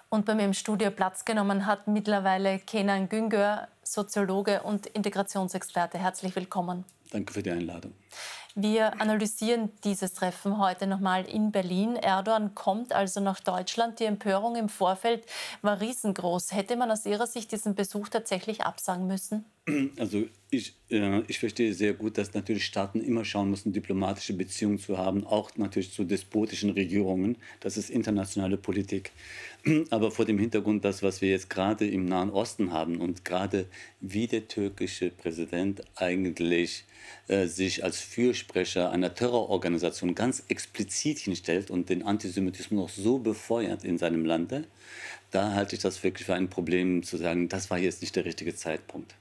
Und bei mir im Studio Platz genommen hat mittlerweile Kenan Güngör, Soziologe und Integrationsexperte. Herzlich willkommen. Danke für die Einladung. Wir analysieren dieses Treffen heute nochmal in Berlin. Erdogan kommt also nach Deutschland. Die Empörung im Vorfeld war riesengroß. Hätte man aus Ihrer Sicht diesen Besuch tatsächlich absagen müssen? Also ich verstehe sehr gut, dass natürlich Staaten immer schauen müssen, diplomatische Beziehungen zu haben, auch natürlich zu despotischen Regierungen. Das ist internationale Politik. Aber vor dem Hintergrund, das, was wir jetzt gerade im Nahen Osten haben und gerade wie der türkische Präsident eigentlich sich als Fürsprecher einer Terrororganisation ganz explizit hinstellt und den Antisemitismus noch so befeuert in seinem Lande, da halte ich das wirklich für ein Problem zu sagen, das war jetzt nicht der richtige Zeitpunkt.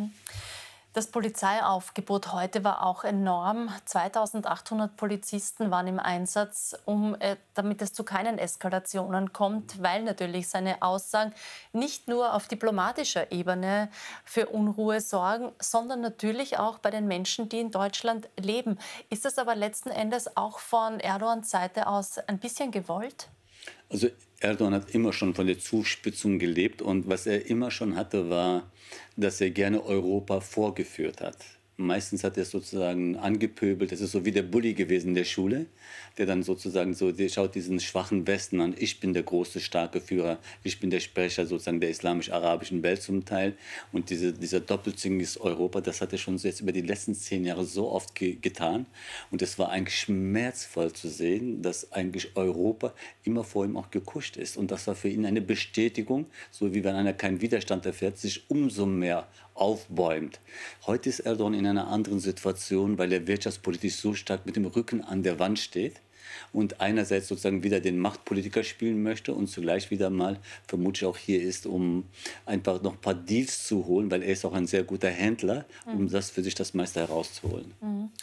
Das Polizeiaufgebot heute war auch enorm. 2.800 Polizisten waren im Einsatz, damit es zu keinen Eskalationen kommt, weil natürlich seine Aussagen nicht nur auf diplomatischer Ebene für Unruhe sorgen, sondern natürlich auch bei den Menschen, die in Deutschland leben. Ist das aber letzten Endes auch von Erdogans Seite aus ein bisschen gewollt? Also Erdogan hat immer schon von der Zuspitzung gelebt und was er immer schon hatte, war, dass er gerne Europa vorgeführt hat. Meistens hat er es sozusagen angepöbelt. Das ist so wie der Bully gewesen in der Schule, der dann sozusagen so, der schaut diesen schwachen Westen an. Ich bin der große, starke Führer. Ich bin der Sprecher sozusagen der islamisch-arabischen Welt zum Teil. Und dieser Doppelzüngig ist Europa, das hat er schon jetzt über die letzten 10 Jahre so oft getan. Und es war eigentlich schmerzvoll zu sehen, dass eigentlich Europa immer vor ihm auch gekuscht ist. Und das war für ihn eine Bestätigung, so wie wenn einer keinen Widerstand erfährt, sich umso mehr aufbäumt. Heute ist Erdogan in einer anderen Situation, weil er wirtschaftspolitisch so stark mit dem Rücken an der Wand steht und einerseits sozusagen wieder den Machtpolitiker spielen möchte und zugleich wieder mal vermutlich auch hier ist, um einfach noch ein paar Deals zu holen, weil er ist auch ein sehr guter Händler, um das für sich das meiste herauszuholen.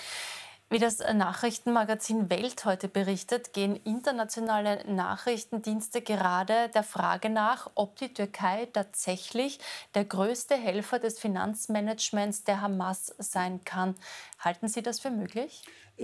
Wie das Nachrichtenmagazin Welt heute berichtet, gehen internationale Nachrichtendienste gerade der Frage nach, ob die Türkei tatsächlich der größte Helfer des Finanzmanagements der Hamas sein kann. Halten Sie das für möglich?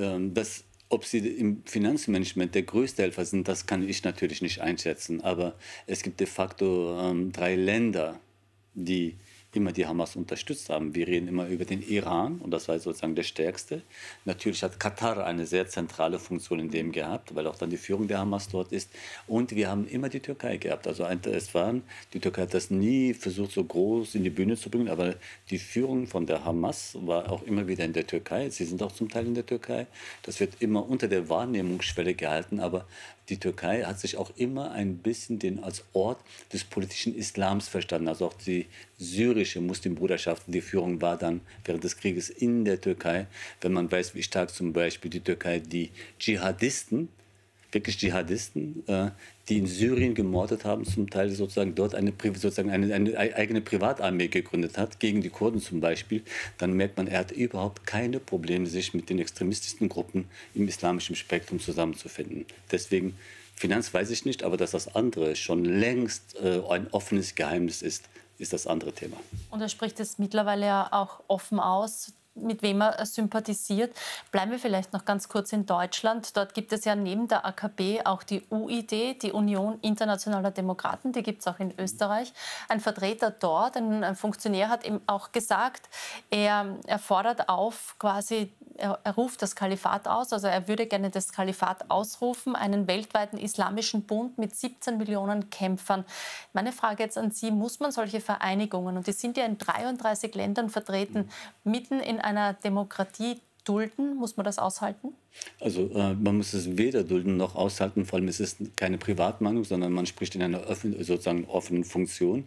Ob sie im Finanzmanagement der größte Helfer sind, das kann ich natürlich nicht einschätzen. Aber es gibt de facto 3 Länder, die immer die Hamas unterstützt haben. Wir reden immer über den Iran und das war sozusagen der stärkste. Natürlich hat Katar eine sehr zentrale Funktion in dem gehabt, weil auch dann die Führung der Hamas dort ist. Und wir haben immer die Türkei gehabt. Also die Türkei hat das nie versucht, so groß in die Bühne zu bringen, aber die Führung von der Hamas war auch immer wieder in der Türkei. Sie sind auch zum Teil in der Türkei. Das wird immer unter der Wahrnehmungsschwelle gehalten, aber die Türkei hat sich auch immer ein bisschen als Ort des politischen Islams verstanden. Also auch die syrische Muslimbruderschaft, die Führung war dann während des Krieges in der Türkei. Wenn man weiß, wie stark zum Beispiel die Türkei die Dschihadisten, wirklich Dschihadisten, die in Syrien gemordet haben, zum Teil sozusagen dort eine eigene Privatarmee gegründet hat, gegen die Kurden zum Beispiel, dann merkt man, er hat überhaupt keine Probleme, sich mit den extremistischen Gruppen im islamischen Spektrum zusammenzufinden. Deswegen, Finanz weiß ich nicht, aber dass das andere schon längst ein offenes Geheimnis ist das andere Thema. Und er spricht es mittlerweile ja auch offen aus, mit wem er sympathisiert. Bleiben wir vielleicht noch ganz kurz in Deutschland. Dort gibt es ja neben der AKP auch die UID, die Union Internationaler Demokraten. Die gibt es auch in Österreich. Ein Vertreter dort, ein Funktionär, hat eben auch gesagt, er fordert auf, quasi, er ruft das Kalifat aus. Also er würde gerne das Kalifat ausrufen, einen weltweiten islamischen Bund mit 17 Millionen Kämpfern. Meine Frage jetzt an Sie, muss man solche Vereinigungen, und die sind ja in 33 Ländern vertreten, mitten in einer Demokratie dulden? Muss man das aushalten? Also man muss es weder dulden noch aushalten, vor allem ist es keine Privatmeinung, sondern man spricht in einer sozusagen offenen Funktion.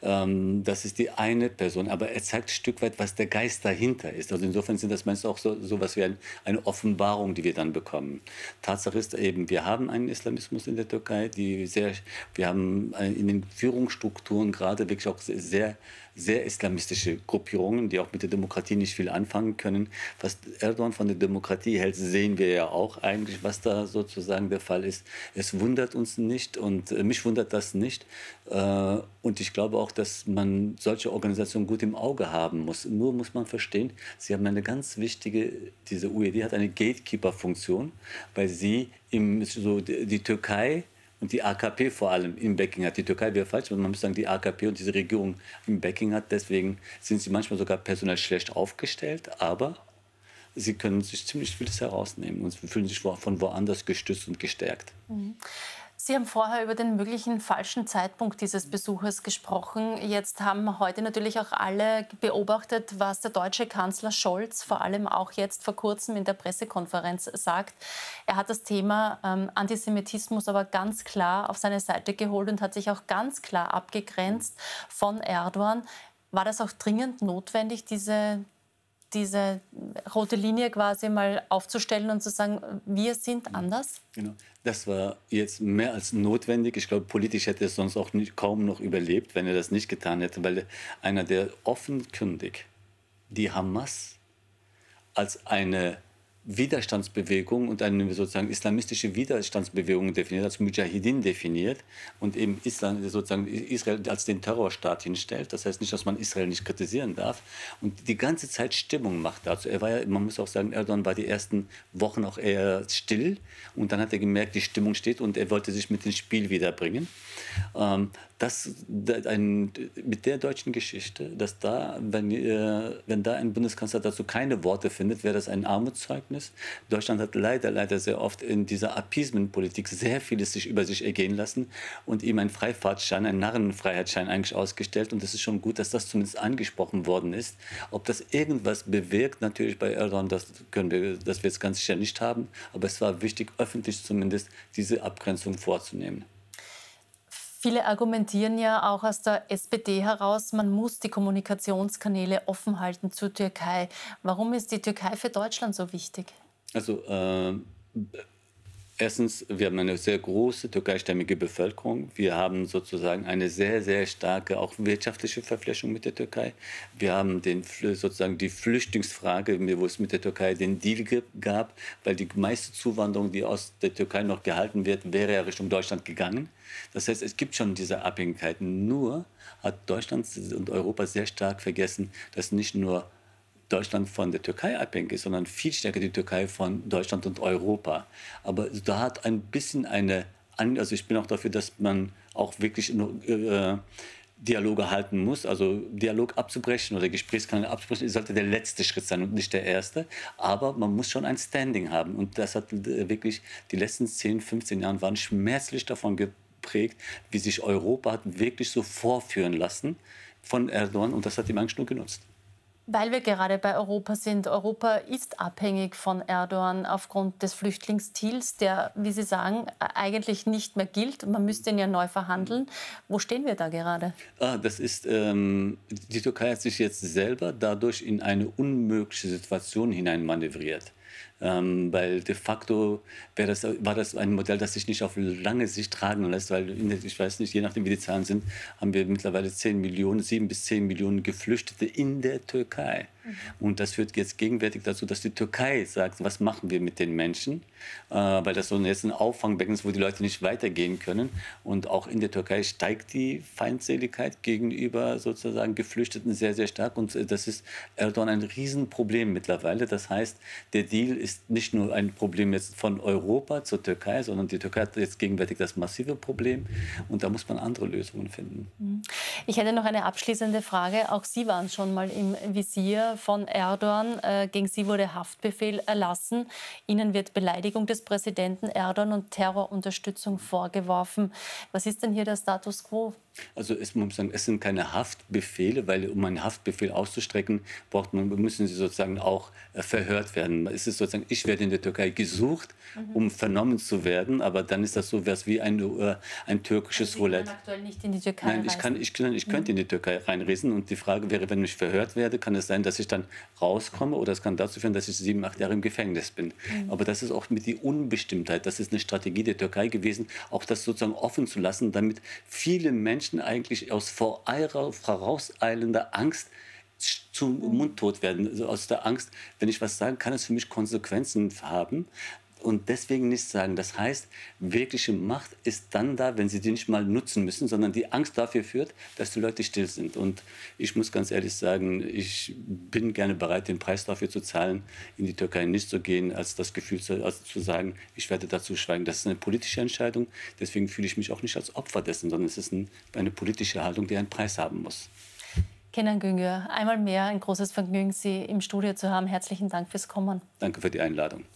Das ist die eine Person, aber er zeigt ein Stück weit, was der Geist dahinter ist. Also insofern sind das meist auch so was wie eine Offenbarung, die wir dann bekommen. Tatsache ist eben, wir haben einen Islamismus in der Türkei, wir haben in den Führungsstrukturen gerade wirklich auch sehr, sehr islamistische Gruppierungen, die auch mit der Demokratie nicht viel anfangen können. Was Erdogan von der Demokratie hält, sehen wir ja auch eigentlich, was da sozusagen der Fall ist. Es wundert uns nicht und mich wundert das nicht. Und ich glaube auch, dass man solche Organisationen gut im Auge haben muss. Nur muss man verstehen, sie haben eine ganz wichtige, diese UED hat eine Gatekeeper-Funktion, weil sie die Türkei und die AKP vor allem im Backing hat. Die Türkei wäre falsch, man muss sagen, die AKP und diese Regierung im Backing hat. Deswegen sind sie manchmal sogar personell schlecht aufgestellt, aber sie können sich ziemlich vieles herausnehmen und fühlen sich von woanders gestützt und gestärkt. Sie haben vorher über den möglichen falschen Zeitpunkt dieses Besuches gesprochen. Jetzt haben heute natürlich auch alle beobachtet, was der deutsche Kanzler Scholz vor allem auch jetzt vor kurzem in der Pressekonferenz sagt. Er hat das Thema Antisemitismus aber ganz klar auf seine Seite geholt und hat sich auch ganz klar abgegrenzt von Erdogan. War das auch dringend notwendig, diese rote Linie quasi mal aufzustellen und zu sagen, wir sind anders? Genau. Das war jetzt mehr als notwendig. Ich glaube, politisch hätte es sonst auch kaum noch überlebt, wenn er das nicht getan hätte, weil einer, der offenkundig die Hamas als eine Widerstandsbewegung und eine sozusagen islamistische Widerstandsbewegung definiert, als Mujahideen definiert und eben Israel als den Terrorstaat hinstellt. Das heißt nicht, dass man Israel nicht kritisieren darf und die ganze Zeit Stimmung macht dazu. Er war ja, man muss auch sagen, Erdogan war die ersten Wochen auch eher still und dann hat er gemerkt, die Stimmung steht und er wollte sich mit ins Spiel wiederbringen. Mit der deutschen Geschichte, dass da, wenn da ein Bundeskanzler dazu keine Worte findet, wäre das ein Armutszeugnis. Deutschland hat leider sehr oft in dieser Appeasement-Politik sehr vieles sich über sich ergehen lassen und ihm einen Freifahrtschein, einen Narrenfreiheitsschein eigentlich ausgestellt. Und es ist schon gut, dass das zumindest angesprochen worden ist. Ob das irgendwas bewirkt, natürlich bei Erdogan, das wir jetzt ganz sicher nicht haben. Aber es war wichtig, öffentlich zumindest diese Abgrenzung vorzunehmen. Viele argumentieren ja auch aus der SPD heraus, man muss die Kommunikationskanäle offen halten zur Türkei. Warum ist die Türkei für Deutschland so wichtig? Also erstens, wir haben eine sehr große türkeistämmige Bevölkerung. Wir haben sozusagen eine sehr starke auch wirtschaftliche Verflechtung mit der Türkei. Wir haben sozusagen die Flüchtlingsfrage, wo es mit der Türkei den Deal gab, weil die meiste Zuwanderung, die aus der Türkei noch gehalten wird, wäre ja Richtung Deutschland gegangen. Das heißt, es gibt schon diese Abhängigkeiten. Nur hat Deutschland und Europa sehr stark vergessen, dass nicht nur Deutschland von der Türkei abhängig ist, sondern viel stärker die Türkei von Deutschland und Europa. Aber da hat ein bisschen also ich bin auch dafür, dass man auch wirklich Dialoge halten muss. Also Dialog abzubrechen oder Gesprächskanäle abzubrechen, sollte der letzte Schritt sein und nicht der erste. Aber man muss schon ein Standing haben. Und das hat wirklich, die letzten 10, 15 Jahre waren schmerzlich davon geprägt, wie sich Europa hat wirklich so vorführen lassen von Erdogan. Und das hat ihm eigentlich nur genutzt. Weil wir gerade bei Europa sind. Europa ist abhängig von Erdogan aufgrund des Flüchtlingsdeals, der, wie Sie sagen, eigentlich nicht mehr gilt. Man müsste ihn ja neu verhandeln. Wo stehen wir da gerade? Die Türkei hat sich jetzt selber dadurch in eine unmögliche Situation hineinmanövriert. Weil de facto war das ein Modell, das sich nicht auf lange Sicht tragen lässt, weil ich weiß nicht, je nachdem wie die Zahlen sind, haben wir mittlerweile 7 bis 10 Millionen Geflüchtete in der Türkei. Und das führt jetzt gegenwärtig dazu, dass die Türkei sagt, was machen wir mit den Menschen, weil das so jetzt ein Auffangbecken ist, wo die Leute nicht weitergehen können. Und auch in der Türkei steigt die Feindseligkeit gegenüber sozusagen Geflüchteten sehr stark. Und das ist Erdogan ein Riesenproblem mittlerweile. Das heißt, der Deal ist nicht nur ein Problem jetzt von Europa zur Türkei, sondern die Türkei hat jetzt gegenwärtig das massive Problem. Und da muss man andere Lösungen finden. Ich hätte noch eine abschließende Frage. Auch Sie waren schon mal im Visier von Erdogan. Gegen Sie wurde Haftbefehl erlassen. Ihnen wird Beleidigung des Präsidenten Erdogan und Terrorunterstützung vorgeworfen. Was ist denn hier der Status quo? Also es sind keine Haftbefehle, weil um einen Haftbefehl auszustrecken, müssen sie sozusagen auch verhört werden. Es ist sozusagen, ich werde in der Türkei gesucht, um vernommen zu werden, aber dann ist das so was wie ein türkisches Roulette. Sie können aktuell nicht in die Türkei Nein, ich könnte in die Türkei reinreisen und die Frage wäre, wenn ich verhört werde, kann es sein, dass ich dann rauskomme oder es kann dazu führen, dass ich 7, 8 Jahre im Gefängnis bin. Aber das ist auch mit die Unbestimmtheit, das ist eine Strategie der Türkei gewesen, auch das sozusagen offen zu lassen, damit viele Menschen eigentlich aus vorauseilender Angst zum Mundtot werden. Also aus der Angst, wenn ich was sage, kann es für mich Konsequenzen haben. und deswegen nichts sagen. Das heißt, wirkliche Macht ist dann da, wenn sie die nicht mal nutzen müssen, sondern die Angst dafür führt, dass die Leute still sind. Und ich muss ganz ehrlich sagen, ich bin gerne bereit, den Preis dafür zu zahlen, in die Türkei nicht zu gehen, als das Gefühl zu sagen, ich werde dazu schweigen. Das ist eine politische Entscheidung. Deswegen fühle ich mich auch nicht als Opfer dessen, sondern es ist eine politische Haltung, die einen Preis haben muss. Kenan Güngör, einmal mehr ein großes Vergnügen, Sie im Studio zu haben. Herzlichen Dank fürs Kommen. Danke für die Einladung.